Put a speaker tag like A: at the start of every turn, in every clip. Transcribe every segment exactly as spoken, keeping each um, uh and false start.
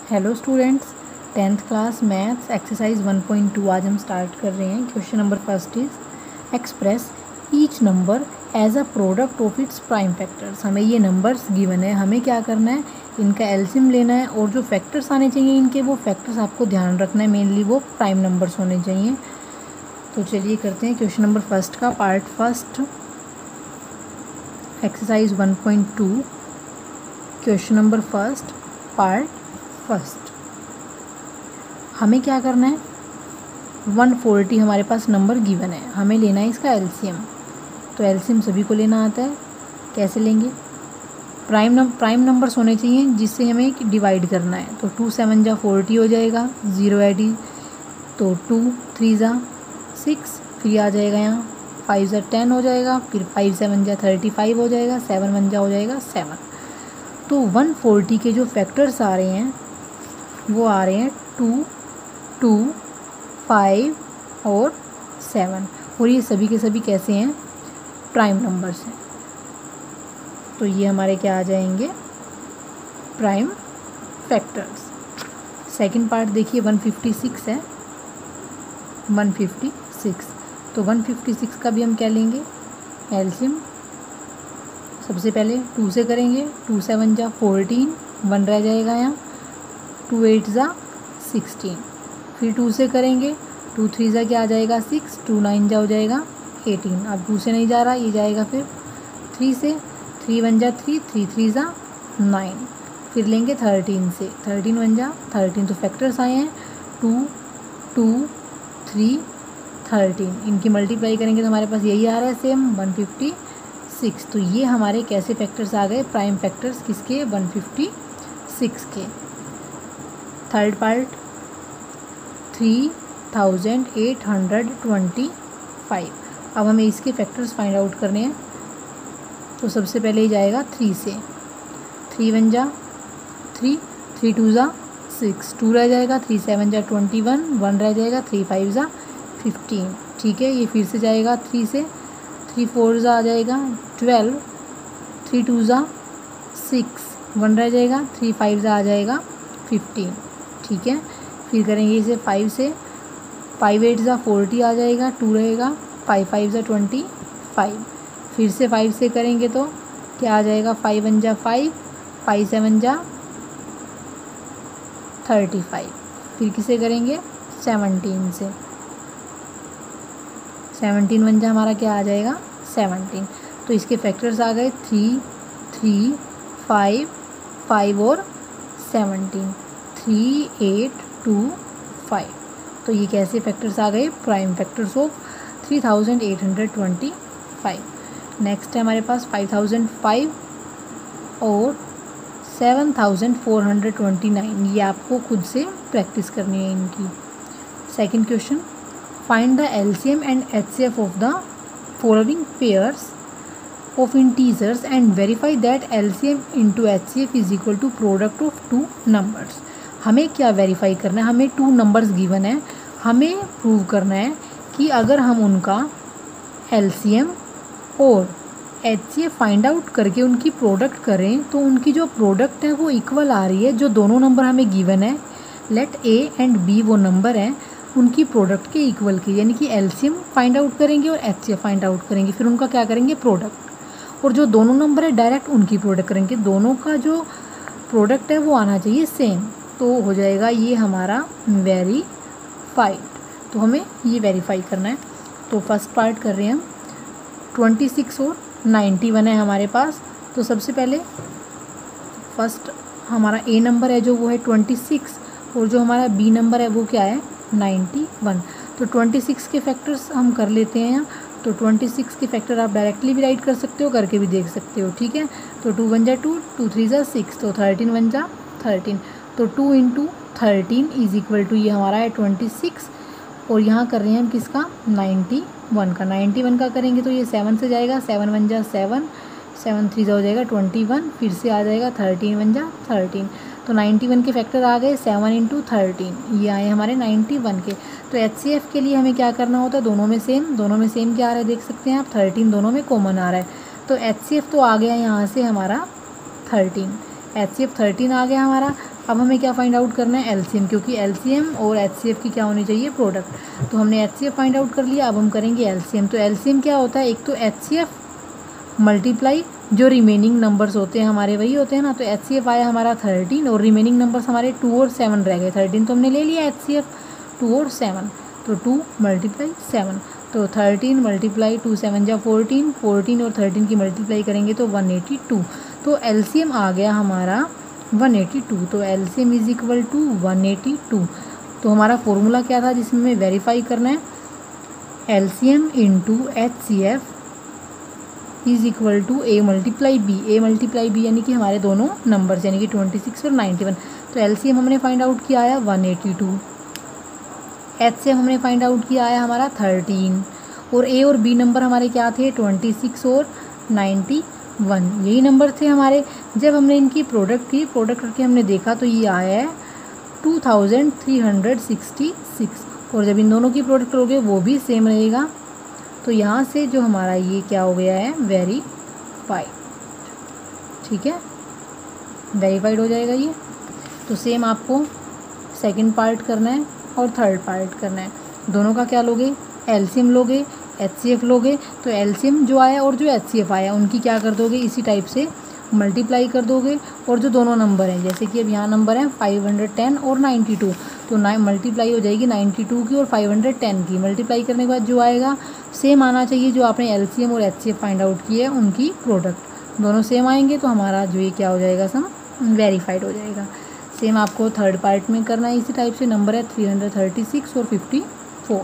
A: Hello students, tenth class maths exercise one point two आज हम start कर रहे हैं। Question number first is express each number as a product of its prime factors. हमें ये numbers given है, हमें क्या करना है, इनका एलसीएम लेना है और जो फैक्टर्स आने चाहिए इनके, वो फैक्टर्स आपको ध्यान रखना है, मेनली वो प्राइम नंबर्स होने चाहिए। तो चलिए करते हैं क्वेश्चन नंबर फर्स्ट का part first, exercise one point two, question number first part first. हमें क्या करना है, वन फोर्टी हमारे पास नंबर गिवन है, हमें लेना है इसका एलसीएम। तो एलसीएम सभी को लेना आता है, कैसे लेंगे, प्राइम नंबर प्राइम नंबर्स होने चाहिए जिससे हमें डिवाइड करना है। तो टू सेवन जा फोर्टी हो जाएगा, ज़ीरो एटी तो टू थ्री जा सिक्स, फिर आ जाएगा यहाँ फाइव जा टेन हो जाएगा, फिर फाइव सेवन जा थर्टी फाइव हो जाएगा, सेवन वन जा हो जाएगा सेवन। तो वन फोर्टी के जो फैक्टर्स आ रहे हैं वो आ रहे हैं टू टू फाइव और सेवन, और ये सभी के सभी कैसे हैं, प्राइम नंबर्स हैं। तो ये हमारे क्या आ जाएंगे, प्राइम फैक्टर्स। सेकंड पार्ट देखिए वन फिफ्टी सिक्स है, वन फिफ्टी सिक्स। तो वन फिफ्टी सिक्स का भी हम क्या लेंगे, एलसीएम। सबसे पहले टू से करेंगे, टू सेवन जा फोर्टीन, वन रह जाएगा यहाँ, टू एट जा सिक्सटीन, फिर टू से करेंगे, टू थ्री जा क्या आ जाएगा सिक्स, टू नाइन जा हो जाएगा एटीन। अब टू से नहीं जा रहा, ये जाएगा फिर थ्री से, थ्री वन जा थ्री, थ्री थ्री जा नाइन, फिर लेंगे थर्टीन से, थर्टीन वन जा थर्टीन। तो फैक्टर्स आए हैं टू टू थ्री थर्टीन, इनकी मल्टीप्लाई करेंगे तो हमारे पास यही आ रहा है सेम वन फिफ्टी सिक्स। तो ये हमारे कैसे फैक्टर्स आ गए, प्राइम फैक्टर्स किसके, वन फिफ्टी सिक्स के। Third part three thousand eight hundred twenty five. अब हमें इसके फैक्टर्स फाइंड आउट करने हैं। तो सबसे पहले ही जाएगा थ्री से, थ्री वन जा थ्री, थ्री टू जा सिक्स, टू रह जाएगा, थ्री सेवन जा ट्वेंटी वन, वन रह जाएगा, थ्री फाइव जा फिफ्टीन। ठीक है, ये फिर से जाएगा थ्री से, थ्री फोर जा आ जाएगा ट्वेल्व, थ्री टू जा सिक्स, वन रह जाएगा, थ्री फाइव जा आ जाएगा फिफ्टीन। ठीक है, फिर करेंगे इसे फाइव से, फाइव एट जा फोर्टी आ जाएगा, टू रहेगा, फाइव फाइव जा ट्वेंटी फाइव, फिर से फाइव से करेंगे तो क्या आ जाएगा, फाइव वन जा फाइव, फाइव सेवन जा थर्टी फाइव, फिर किसे करेंगे सेवनटीन से, सेवनटीन वन जा हमारा क्या आ जाएगा सेवनटीन। तो इसके फैक्टर्स आ गए थ्री थ्री फाइव फाइव और seventeen, three eight two five. तो ये कैसे फैक्टर्स आ गए, prime factors of three thousand eight hundred twenty five. Next है हमारे पास फाइव थाउजेंड फाइव और seven thousand four hundred twenty nine. ये आपको खुद से प्रैक्टिस करनी है इनकी। Second question, find the LCM and HCF of the following pairs of integers and verify that L C M into H C F is equal to product of two numbers। हमें क्या verify करना है, हमें two numbers given है, हमें prove करना है कि अगर हम उनका L C M और H C F find out करके उनकी प्रोडक्ट करें तो उनकी जो प्रोडक्ट है वो इक्वल आ रही है। जो दोनों नंबर हमें गिवन है, लेट A एंड B वो नंबर हैं, उनकी प्रोडक्ट के इक्वल के, यानी कि L C M find out करेंगे और H C F find out करेंगे, फिर उनका क्या करेंगे, प्रोडक्ट। और जो दोनों नंबर है डायरेक्ट उनकी प्रोडक्ट करेंगे, दोनों का जो प्रोडक्ट है वो आना चाहिए सेम। तो हो जाएगा ये हमारा वेरीफाइड। तो हमें ये वेरीफाई करना है। तो फर्स्ट पार्ट कर रहे हैं हम, ट्वेंटी सिक्स और नाइन्टी वन है हमारे पास। तो सबसे पहले फर्स्ट हमारा ए नंबर है जो वो है ट्वेंटी सिक्स, और जो हमारा बी नंबर है वो क्या है, नाइन्टी वन। तो ट्वेंटी सिक्स के फैक्टर्स हम कर लेते हैं यहाँ। तो ट्वेंटी सिक्स के फैक्टर आप डायरेक्टली भी राइट कर सकते हो, करके भी देख सकते हो। ठीक है, तो टू वन जा टू, टू थ्री जा सिक्स, तो थर्टीन वन जा थर्टीन। तो two into thirteen is equal to ये हमारा है ट्वेंटी सिक्स, और यहाँ कर रहे हैं हम किसका, नाइन्टी वन का। नाइन्टी वन का करेंगे तो ये सेवन से जाएगा, सेवन वन जा सेवन, सेवन थ्री जा हो जाएगा ट्वेंटी वन, फिर से आ जाएगा थर्टीन वन जा थर्टीन। तो नाइन्टी वन के फैक्टर आ गए सेवन इंटू थर्टीन, ये आए हमारे नाइन्टी वन के। तो एच सी एफ के लिए हमें क्या करना होता है, दोनों में सेम, दोनों में सेम क्या आ रहा है देख सकते हैं आप, थर्टीन दोनों में कॉमन आ रहा है। तो एच सी एफ तो आ गया यहाँ से हमारा thirteen, H C F thirteen आ गया हमारा। अब हमें क्या फाइंड आउट करना है, एलसीएम, क्योंकि एलसीएम और एचसीएफ की क्या होनी चाहिए, प्रोडक्ट। तो हमने एचसीएफ फाइंड आउट कर लिया, अब हम करेंगे एलसीएम। तो एलसीएम क्या होता है, एक तो एचसीएफ मल्टीप्लाई जो रिमेनिंग नंबर्स होते हैं हमारे वही होते हैं ना। तो एचसीएफ आया हमारा थर्टीन और रिमेनिंग नंबर्स हमारे टू और सेवन रह गए। थर्टीन तो हमने ले लिया एचसीएफ, टू और सेवन, तो टू मल्टीप्लाई सेवन, तो थर्टीन मल्टीप्लाई टू सेवन जा फोर्टीन, फोर्टीन और थर्टीन की मल्टीप्लाई करेंगे तो वन एटी टू। तो एलसीएम आ गया हमारा वन एटी टू। तो LCM is equal to one eighty two. तो हमारा फॉर्मूला क्या था जिसमें हमें वेरीफाई करना है, LCM into H C F is equal to A multiply B. A multiply B यानी कि हमारे दोनों नंबर्स यानी कि ट्वेंटी सिक्स और नाइन्टी वन। तो एलसीएम हमने फाइंड आउट किया आया वन एटी टू, एचसीएफ हमने फाइंड आउट किया आया हमारा थर्टीन, और ए और बी नंबर हमारे क्या थे, ट्वेंटी सिक्स और नाइन्टी वन, यही नंबर थे हमारे। जब हमने इनकी प्रोडक्ट की प्रोडक्ट करके हमने देखा तो ये आया है two thousand three hundred sixty six, और जब इन दोनों की प्रोडक्ट करोगे वो भी सेम रहेगा। तो यहाँ से जो हमारा ये क्या हो गया है, वेरीफाइड, ठीक है, वेरीफाइड हो जाएगा ये। तो सेम आपको सेकंड पार्ट करना है और थर्ड पार्ट करना है। दोनों का क्या लोगे, एलसीएम लोगे, एचसीएफ लोगे। तो एलसीएम जो आया और जो एचसीएफ आया उनकी क्या कर दोगे, इसी टाइप से मल्टीप्लाई कर दोगे। और जो दोनों नंबर हैं, जैसे कि अब यहाँ नंबर हैं फाइव हंड्रेड टेन और नाइन्टी टू, तो नाइन मल्टीप्लाई हो जाएगी नाइन्टी टू की और फाइव हंड्रेड टेन की। मल्टीप्लाई करने के बाद जो आएगा सेम आना चाहिए जो आपने एलसीएम और एचसीएफ फाइंड आउट किए है उनकी प्रोडक्ट, दोनों सेम आएंगे तो हमारा जो ये क्या हो जाएगा, सम वेरीफाइड हो जाएगा। सेम आपको थर्ड पार्ट में करना है इसी टाइप से। नंबर है थ्री हंड्रेड थर्टी सिक्स और fifty four.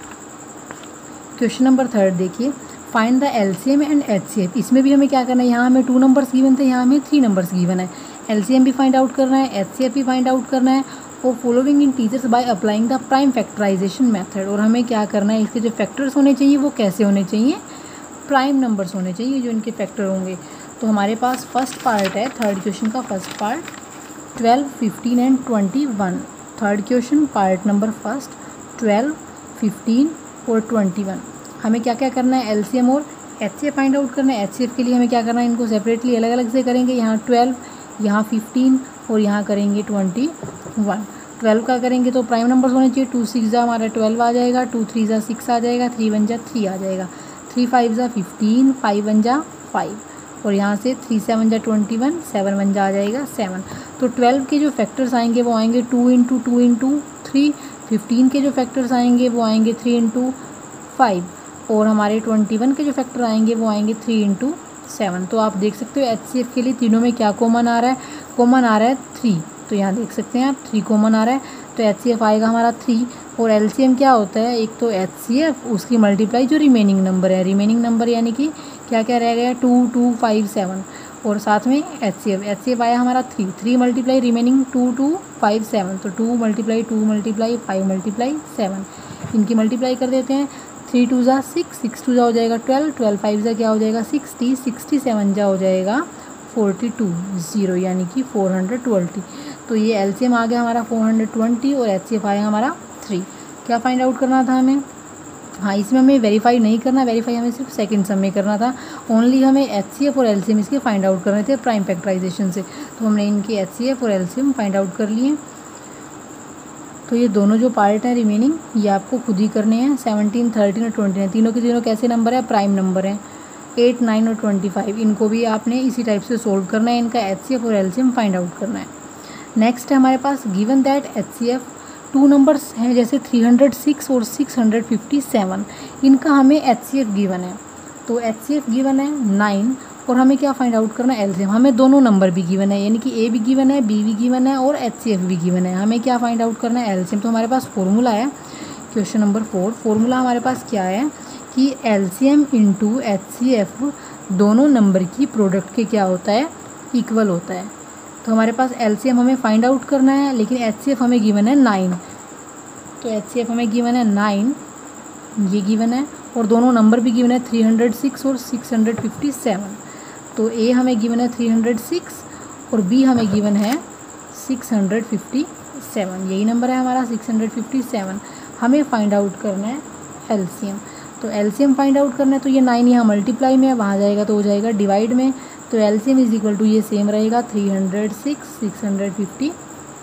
A: Question number third देखिए, find the LCM and HCF. इसमें भी हमें क्या करना है, यहाँ हमें टू नंबर्स गिवन थे, यहाँ हमें थ्री नंबर्स गिवन है। एलसीएम भी फाइंड आउट करना है, एचसीएफ भी फाइंड आउट करना है, और following integers by applying the prime factorisation method. और हमें क्या करना है, इसके जो फैक्टर्स होने चाहिए वो कैसे होने चाहिए, प्राइम नंबर्स होने चाहिए जो इनके फैक्टर होंगे। तो हमारे पास फर्स्ट पार्ट है, थर्ड क्वेश्चन का first part, twelve fifteen and twenty one. Third question part number first, twelve fifteen और ट्वेंटी वन। हमें क्या क्या करना है, एलसीएम और एचसीएफ फाइंड आउट करना है। एचसीएफ के लिए हमें क्या करना है, इनको सेपरेटली अलग अलग से करेंगे। यहाँ ट्वेल्व, यहाँ फिफ्टीन और यहाँ करेंगे ट्वेंटी वन। ट्वेल्व का करेंगे तो प्राइम नंबर्स होने चाहिए, टू सिक्स जा हमारा ट्वेल्व आ जाएगा, टू थ्री जा सिक्स आ जाएगा, थ्री वन जा थ्री आ जाएगा, थ्री फाइव जा फिफ्टीन, फाइव वन जा फाइव, और यहाँ से थ्री सेवन जा ट्वेंटी वन, सेवन वन जा आ जाएगा सेवन। तो ट्वेल्व के जो फैक्टर्स आएंगे वो आएंगे two into two into three, fifteen के जो फैक्टर्स आएंगे वो आएंगे थ्री इंटू फाइव, और हमारे ट्वेंटी वन के जो फैक्टर आएंगे वो आएंगे थ्री इंटू सेवन। तो आप देख सकते हो एचसीएफ के लिए तीनों में क्या कॉमन आ रहा है, कॉमन आ रहा है थ्री। तो यहाँ देख सकते हैं आप थ्री कॉमन आ रहा है, तो एचसीएफ आएगा हमारा थ्री। और एलसीएम क्या होता है, एक तो एचसीएफ उसकी मल्टीप्लाई जो रिमेनिंग नंबर है, रिमेनिंग नंबर यानी कि क्या क्या रह गया, टू टू फाइव सेवन, और साथ में एचसीएफ, एचसीएफ आया हमारा three, three multiply remaining two two five seven, तो two multiply two multiply five multiply seven, इनकी मल्टीप्लाई कर देते हैं। थ्री टू जा सिक्स, सिक्स टू जा हो जाएगा ट्वेल्व, ट्वेल्व फाइव जा क्या हो जाएगा सिक्सटी, सिक्सटी सेवन जा हो जाएगा फोर्टी टू, ज़ीरो यानी कि फोर हंड्रेड ट्वेंटी। तो ये एलसीएम आ गया हमारा फोर हंड्रेड ट्वेंटी और एचसीएफ आया हमारा थ्री। क्या फाइंड आउट करना था हमें, हाँ इसमें हमें वेरीफाई नहीं करना, वेरीफाई हमें सिर्फ सेकंड सम में करना था। ओनली हमें एचसीएफ और एलसीएम इसके फाइंड आउट करने थे प्राइम फैक्टराइजेशन से। तो हमने इनके एचसीएफ और एलसीएम फाइंड आउट कर लिए। तो ये दोनों जो पार्ट हैं रिमेनिंग ये आपको खुद ही करने हैं। सेवनटीन, थर्टीन और ट्वेंटी नाइन तीनों के तीनों कैसे नंबर है, प्राइम नंबर हैं। एट, नाइन और ट्वेंटी फाइव इनको भी आपने इसी टाइप से सोल्व करना है, इनका एचसीएफ और एलसीएम फाइंड आउट करना है। नेक्स्ट है हमारे पास given that HCF two numbers हैं जैसे थ्री हंड्रेड सिक्स और सिक्स हंड्रेड फिफ्टी सेवन, इनका हमें एचसीएफ गिवन है। तो एचसीएफ गिवन है नाइन और हमें क्या फाइंड आउट करना है, एलसीएम। हमें दोनों नंबर भी गिवन है यानी कि ए भी गिवन है, बी भी गिवन है और एचसीएफ भी गिवन है। हमें क्या फाइंड आउट करना है, एलसीएम। तो हमारे पास फॉर्मूला है क्वेश्चन नंबर फोर। फॉर्मूला हमारे पास क्या है कि एलसीएम इंटू एचसीएफ दोनों नंबर की प्रोडक्ट के क्या होता है, इक्वल होता है। तो हमारे पास एलसीएम हमें फाइंड आउट करना है लेकिन एचसीएफ हमें गिवन है नाइन। तो एचसीएफ हमें गिवन है नाइन, ये गिवन है, और दोनों नंबर भी गिवन है थ्री हंड्रेड सिक्स और सिक्स हंड्रेड फिफ्टी सेवन। तो ए हमें गिवन है थ्री हंड्रेड सिक्स और बी हमें गिवन है सिक्स हंड्रेड फिफ्टी सेवन, यही नंबर है हमारा सिक्स हंड्रेड फिफ्टी सेवन। हमें फाइंड आउट करना है एलसीएम। तो एलसीएम फाइंड आउट करना है तो ये नाइन यहाँ मल्टीप्लाई में है, वहाँ जाएगा तो हो जाएगा डिवाइड में। तो एलसीएम इज इक्वल टू ये सेम रहेगा three hundred six, six hundred fifty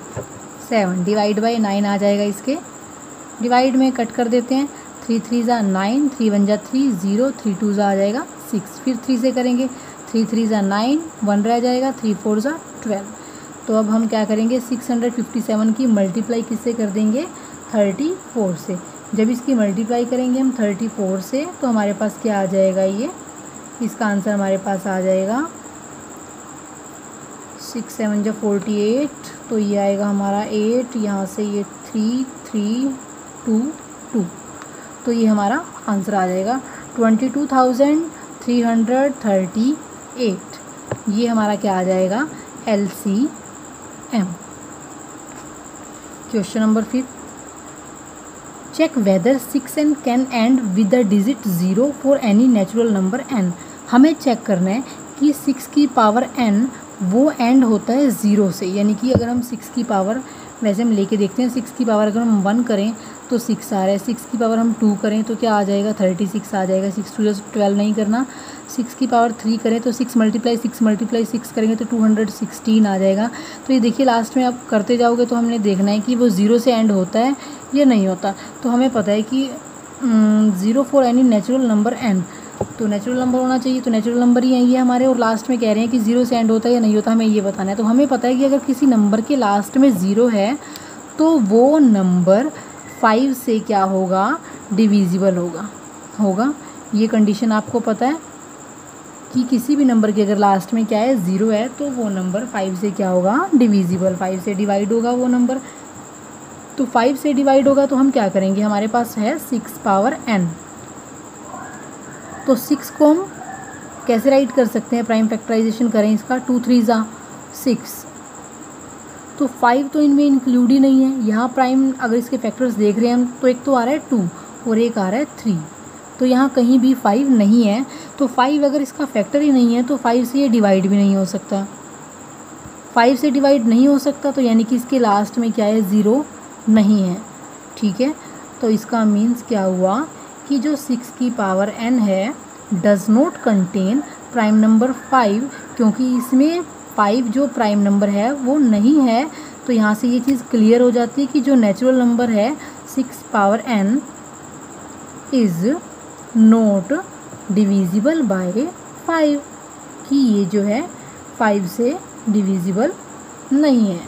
A: seven divide by nine आ जाएगा, इसके डिवाइड में कट कर देते हैं, थ्री थ्री ज़ा नाइन, थ्री वन ज़ा थ्री, ज़ीरो, थ्री टू ज़ा आ जाएगा सिक्स, फिर थ्री से करेंगे, थ्री थ्री ज़ा नाइन, वन रह जाएगा, थ्री फोर ज़ा ट्वेल्व। तो अब हम क्या करेंगे, सिक्स हंड्रेड फिफ्टी सेवन की मल्टीप्लाई किससे कर देंगे, थर्टी फोर से। जब इसकी मल्टीप्लाई करेंगे हम थर्टी फोर से तो हमारे पास क्या आ जाएगा, ये इसका आंसर हमारे पास आ जाएगा सिक्स सेवन जो फोर्टी एट, तो ये आएगा हमारा एट, यहाँ से ये थ्री थ्री टू टू, तो ये हमारा आंसर आ जाएगा twenty two thousand three hundred thirty eight. ये हमारा क्या आ जाएगा, L C M. Question number fifth, check whether six n can end with the digit zero for any natural number n. हमें चेक करना है कि सिक्स की पावर एन वो एंड होता है ज़ीरो से, यानी कि अगर हम सिक्स की पावर, वैसे हम लेके देखते हैं, सिक्स की पावर अगर हम वन करें तो सिक्स आ रहा है, सिक्स की पावर हम टू करें तो क्या आ जाएगा, थर्टी सिक्स आ जाएगा, सिक्स टू जैसे ट्वेल्व नहीं करना, सिक्स की पावर थ्री करें तो six multiply six multiply six करेंगे तो टू हंड्रेड सिक्सटीन आ जाएगा। तो ये देखिए लास्ट में आप करते जाओगे तो हमने देखना है कि वो ज़ीरो से एंड होता है या नहीं होता। तो हमें पता है कि zero for any natural number n, तो नेचुरल नंबर होना चाहिए, तो नेचुरल नंबर ही यही है हमारे, और लास्ट में कह रहे हैं कि ज़ीरो से एंड होता है या नहीं होता, हमें ये बताना है। तो हमें पता है कि अगर किसी नंबर के लास्ट में ज़ीरो है तो वो नंबर फाइव से क्या होगा, डिविजिबल होगा होगा ये कंडीशन आपको पता है कि किसी भी नंबर के अगर लास्ट में क्या है, ज़ीरो है, तो वो नंबर फाइव से क्या होगा, डिविजिबल, फाइव से डिवाइड होगा वो नंबर। तो फाइव से डिवाइड होगा तो हम क्या करेंगे, हमारे पास है सिक्स पावर एन, तो सिक्स को हम कैसे राइट कर सकते हैं, प्राइम फैक्टराइजेशन करें इसका, टू थ्री ज़ा सिक्स, तो फाइव तो इनमें इंक्लूड ही नहीं है। यहाँ प्राइम अगर इसके फैक्टर्स देख रहे हैं हम तो एक तो आ रहा है टू और एक आ रहा है थ्री, तो यहाँ कहीं भी फाइव नहीं है। तो फाइव अगर इसका फैक्टर ही नहीं है तो फाइव से ये डिवाइड भी नहीं हो सकता, फाइव से डिवाइड नहीं हो सकता, तो यानी कि इसके लास्ट में क्या है, ज़ीरो नहीं है। ठीक है, तो इसका मीन्स क्या हुआ कि जो सिक्स की पावर एन है does not contain prime number five, क्योंकि इसमें फाइव जो प्राइम नंबर है वो नहीं है। तो यहाँ से ये चीज़ क्लियर हो जाती है कि जो नेचुरल नंबर है six power n is not divisible by five, कि ये जो है फाइव से डिविजिबल नहीं है।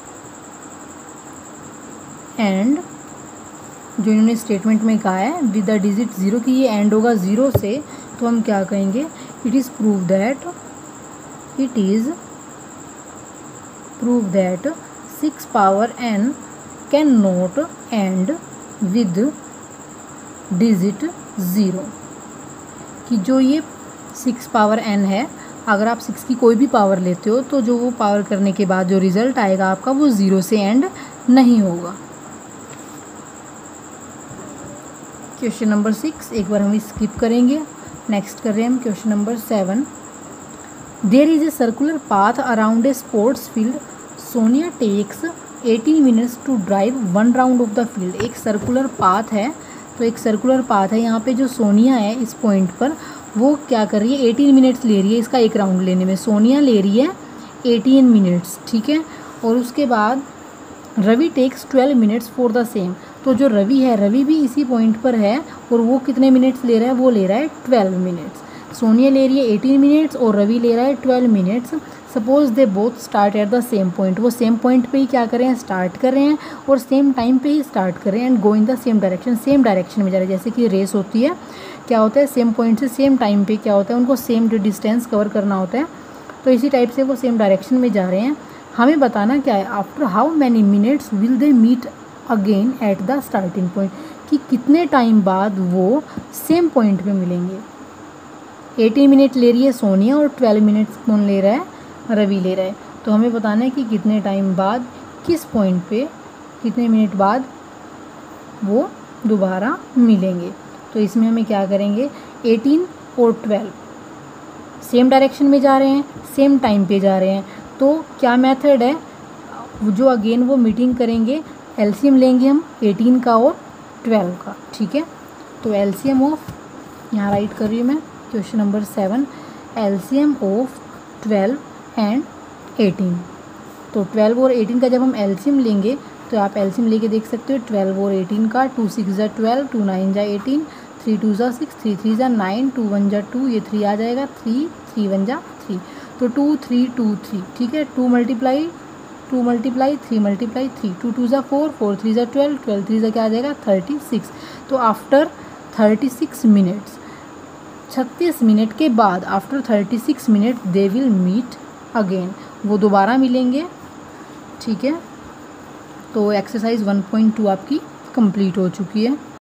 A: एंड जो इन्होंने स्टेटमेंट में कहा है विद द डिजिट ज़ीरो, कि ये एंड होगा ज़ीरो से, तो हम क्या कहेंगे, it is prove that it is prove that six power n can not end with digit zero, कि जो ये सिक्स पावर एन है, अगर आप सिक्स की कोई भी पावर लेते हो तो जो वो पावर करने के बाद जो रिज़ल्ट आएगा आपका वो ज़ीरो से एंड नहीं होगा। क्वेश्चन नंबर सिक्स एक बार हम स्किप करेंगे, नेक्स्ट कर रहे हैं हम question number seven. There is a circular path around a sports field, Sonia takes eighteen minutes to drive one round of the field. एक सर्कुलर पाथ है, तो एक सर्कुलर पाथ है, यहाँ पे जो सोनिया है इस पॉइंट पर वो क्या कर रही है, एटीन मिनट्स ले रही है इसका एक राउंड लेने में, सोनिया ले रही है एटीन मिनट्स। ठीक है, और उसके बाद Ravi takes twelve minutes for the same, तो जो रवि है, रवि भी इसी पॉइंट पर है और वो कितने मिनट्स ले रहा है, वो ले रहा है ट्वेल्व मिनट्स। सोनिया ले रही है एटीन मिनट्स और रवि ले रहा है twelve minutes. Suppose they both start at the same point, वो सेम पॉइंट पे ही क्या कर रहे हैं, स्टार्ट कर रहे हैं और सेम टाइम पे ही स्टार्ट कर रहे हैं, and go in the same direction, same direction में जा रहे हैं। जैसे कि रेस होती है, क्या होता है, सेम पॉइंट से सेम टाइम पे क्या होता है, उनको सेम डिस्टेंस कवर करना होता है, तो इसी टाइप से वो सेम डायरेक्शन में जा रहे हैं। हमें बताना क्या है, after how many minutes will they meet again at the starting point, कि कितने टाइम बाद वो सेम पॉइंट पे मिलेंगे। एटीन मिनट ले रही है सोनिया और ट्वेल्व मिनट्स कौन ले रहा है, रवि ले रहा है। तो हमें बताना है कि कितने टाइम बाद किस पॉइंट पे कितने मिनट बाद वो दोबारा मिलेंगे। तो इसमें हमें क्या करेंगे, एटीन और ट्वेल्व सेम डायरेक्शन में जा रहे हैं, सेम टाइम पे जा रहे हैं, तो क्या मेथड है, जो अगेन वो मीटिंग करेंगे, एलसीएम लेंगे हम एटीन का और ट्वेल्व का। ठीक है, तो एलसीएम ऑफ, यहाँ राइट कर रही हूँ मैं question number seven, LCM of twelve and eighteen. तो ट्वेल्व और एटीन का जब हम एलसीएम लेंगे तो आप एलसीएम लेके देख सकते हो ट्वेल्व और एटीन का। टू सिक्स ज़ा ट्वेल्व, टू नाइन ज़ा एटीन, थ्री टू ज़ा सिक्स, थ्री थ्री ज़ा नाइन, टू वन ज़ा टू, ये थ्री आ जाएगा, थ्री थ्री वन ज़ा थ्री, तो टू थ्री टू थ्री, ठीक है। Two multiply two multiply three multiply three, two two ज़ा फोर, फोर थ्री ज़ा ट्वेल्व, ट्वेल्व थ्री ज़ा क्या आ जाएगा थर्टी सिक्स। तो आफ्टर थर्टी सिक्स मिनट्स, छत्तीस मिनट के बाद, after thirty six minute they will meet again, वो दोबारा मिलेंगे, ठीक है। तो एक्सरसाइज वन पॉइंट टू आपकी कंप्लीट हो चुकी है।